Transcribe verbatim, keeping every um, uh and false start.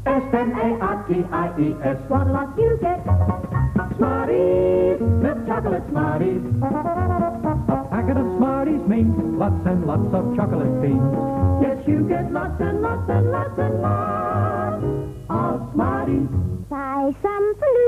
S M A R T I E S. What a lot you get. Smarties, milk chocolate Smarties. A packet of Smarties means lots and lots of chocolate beans. Yes, you get lots and lots and lots and lots of Smarties. Buy some for